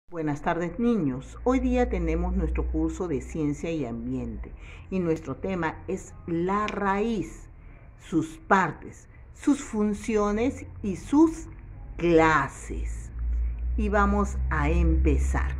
Buenas tardes, niños. Hoy día tenemos nuestro curso de Ciencia y Ambiente y nuestro tema es la raíz, sus partes, sus funciones y sus clases. Y vamos a empezar.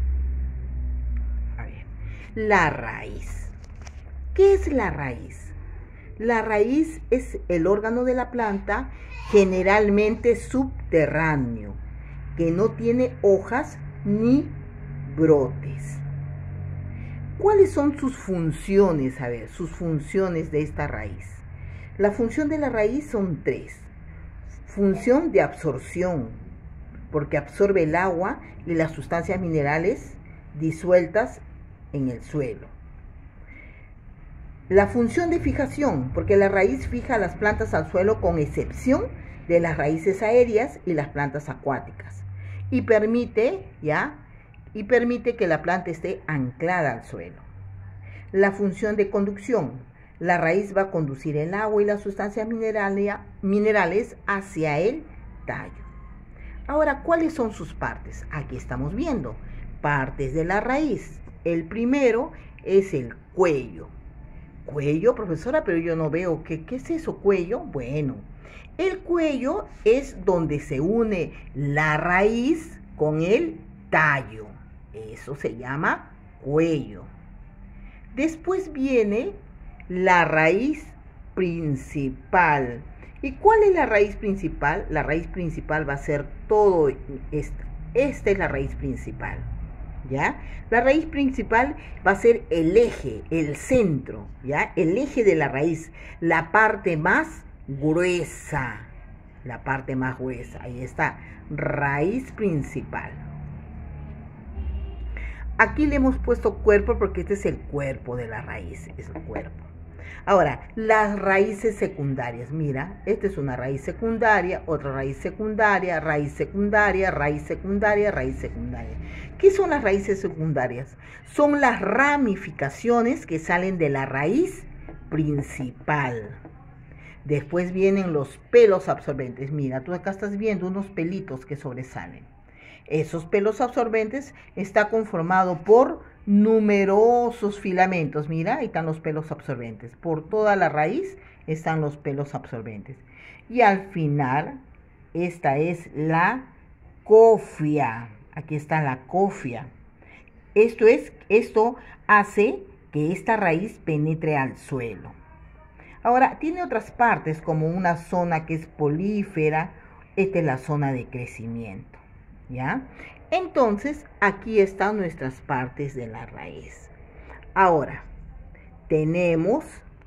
A ver, la raíz. ¿Qué es la raíz? La raíz es el órgano de la planta generalmente subterráneo, que no tiene hojas ni brotes. ¿Cuáles son sus funciones? A ver, sus funciones de esta raíz. La función de la raíz son tres. Función de absorción, porque absorbe el agua y las sustancias minerales disueltas en el suelo. La función de fijación, porque la raíz fija las plantas al suelo con excepción de las raíces aéreas y las plantas acuáticas. Y permite que la planta esté anclada al suelo. La función de conducción. La raíz va a conducir el agua y las sustancias minerales hacia el tallo. Ahora, ¿cuáles son sus partes? Aquí estamos viendo partes de la raíz. El primero es el cuello. Cuello, profesora, pero yo no veo. ¿Qué es eso, cuello? Bueno, el cuello es donde se une la raíz con el tallo. Eso se llama cuello. Después viene la raíz principal. ¿Y cuál es la raíz principal? La raíz principal va a ser todo esto. Esta es la raíz principal. ¿Ya? La raíz principal va a ser el eje, el centro, ¿ya? El eje de la raíz, la parte más gruesa, ahí está, raíz principal. Aquí le hemos puesto cuerpo porque este es el cuerpo de la raíz, es el cuerpo. Ahora, las raíces secundarias, mira, esta es una raíz secundaria, otra raíz secundaria, raíz secundaria, raíz secundaria, raíz secundaria. ¿Qué son las raíces secundarias? Son las ramificaciones que salen de la raíz principal. Después vienen los pelos absorbentes. Mira, tú acá estás viendo unos pelitos que sobresalen. Esos pelos absorbentes están conformados por numerosos filamentos. Mira, ahí están los pelos absorbentes. Por toda la raíz están los pelos absorbentes. Y al final, esta es la cofia. Aquí está la cofia. Esto hace que esta raíz penetre al suelo. Ahora, tiene otras partes como una zona que es polífera. Esta es la zona de crecimiento. ¿Ya? Entonces, aquí están nuestras partes de la raíz. Ahora, tenemos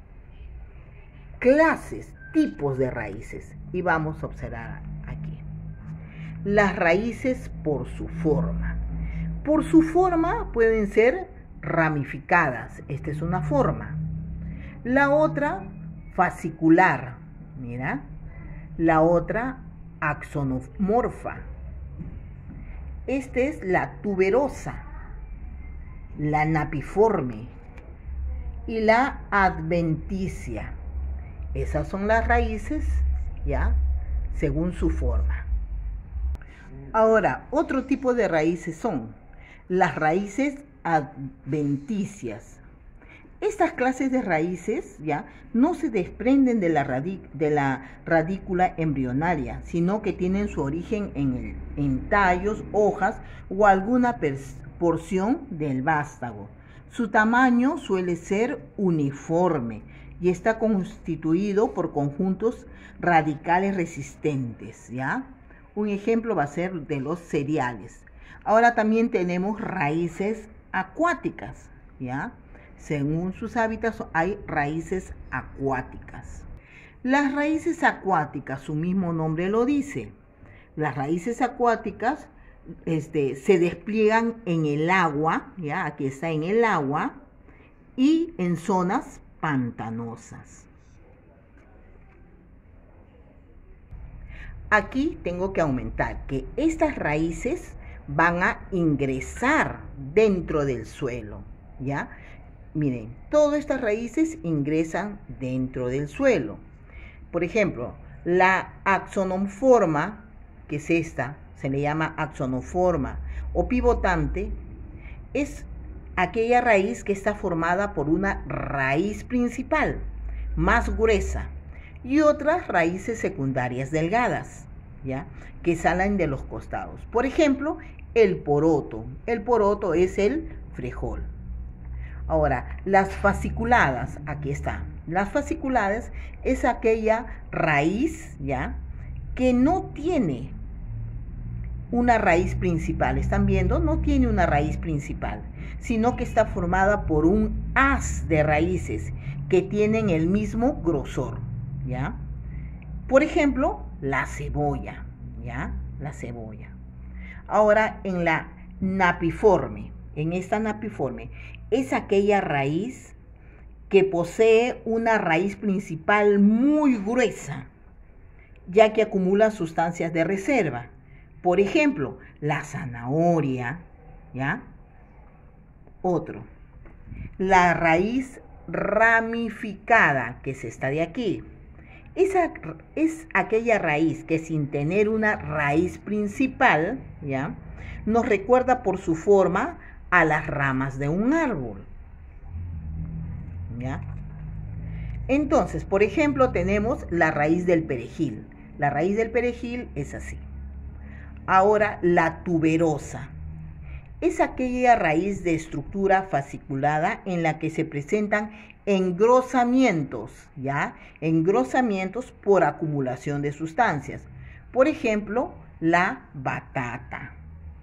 clases, tipos de raíces. Y vamos a observar aquí. Las raíces por su forma. Por su forma pueden ser ramificadas. Esta es una forma. La otra, fascicular. Mira. La otra, axonomorfa. Esta es la tuberosa, la napiforme y la adventicia. Esas son las raíces, ¿ya? Según su forma. Ahora, otro tipo de raíces son las raíces adventicias. Estas clases de raíces, ¿ya?, no se desprenden de la radícula embrionaria, sino que tienen su origen en tallos, hojas o alguna porción del vástago. Su tamaño suele ser uniforme y está constituido por conjuntos radicales resistentes, ¿ya? Un ejemplo va a ser de los cereales. Ahora también tenemos raíces acuáticas, ¿ya? Según sus hábitats hay raíces acuáticas. Las raíces acuáticas, su mismo nombre lo dice. Las raíces acuáticas se despliegan en el agua, ¿ya? Aquí está en el agua, y en zonas pantanosas. Aquí tengo que aumentar que estas raíces van a ingresar dentro del suelo, ¿ya? Miren, todas estas raíces ingresan dentro del suelo. Por ejemplo, la axonomorfa, que es esta, se le llama axonoforma o pivotante, es aquella raíz que está formada por una raíz principal más gruesa y otras raíces secundarias delgadas, ¿ya?, que salen de los costados. Por ejemplo, el poroto. El poroto es el frijol. Ahora, las fasciculadas, aquí está. Las fasciculadas es aquella raíz, ¿ya?, que no tiene una raíz principal. ¿Están viendo? No tiene una raíz principal, sino que está formada por un haz de raíces que tienen el mismo grosor, ¿ya? Por ejemplo, la cebolla, ¿ya? La cebolla. Ahora, en la napiforme, en esta napiforme, es aquella raíz que posee una raíz principal muy gruesa, ya que acumula sustancias de reserva. Por ejemplo, la zanahoria, ¿ya? Otro, la raíz ramificada, que es esta de aquí. Esa es aquella raíz que sin tener una raíz principal, ¿ya?, nos recuerda por su forma a las ramas de un árbol, ¿ya? Entonces, por ejemplo, tenemos la raíz del perejil. La raíz del perejil es así. Ahora, la tuberosa es aquella raíz de estructura fasciculada en la que se presentan engrosamientos, ¿ya? Engrosamientos por acumulación de sustancias. Por ejemplo, la batata.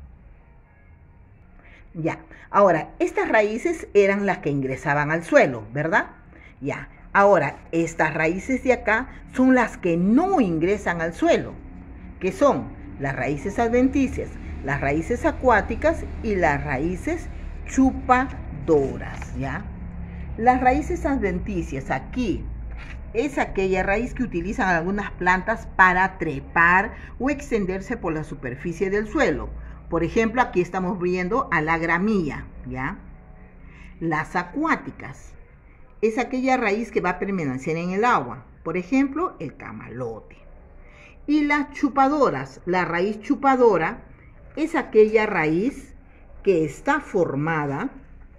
Ya. Ahora, estas raíces eran las que ingresaban al suelo, ¿verdad? Ya. Ahora, estas raíces de acá son las que no ingresan al suelo, que son las raíces adventicias, las raíces acuáticas y las raíces chupadoras, ¿ya? Las raíces adventicias aquí es aquella raíz que utilizan algunas plantas para trepar o extenderse por la superficie del suelo. Por ejemplo, aquí estamos viendo a la gramilla, ¿ya? Las acuáticas es aquella raíz que va a permanecer en el agua. Por ejemplo, el camalote. Y las chupadoras, la raíz chupadora es aquella raíz que está formada,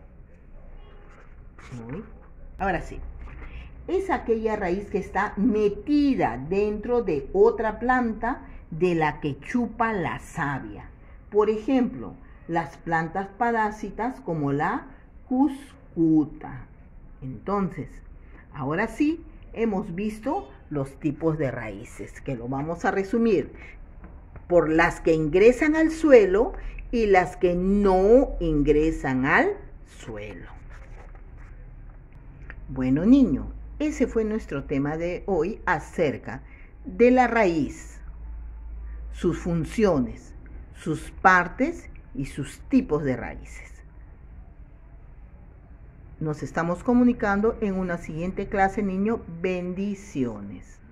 ahora sí, es aquella raíz que está metida dentro de otra planta de la que chupa la savia. Por ejemplo, las plantas parásitas como la cuscuta. Entonces, ahora sí, hemos visto los tipos de raíces, que lo vamos a resumir por las que ingresan al suelo y las que no ingresan al suelo. Bueno, niño, ese fue nuestro tema de hoy acerca de la raíz, sus funciones, sus partes y sus tipos de raíces. Nos estamos comunicando en una siguiente clase, niño. Bendiciones.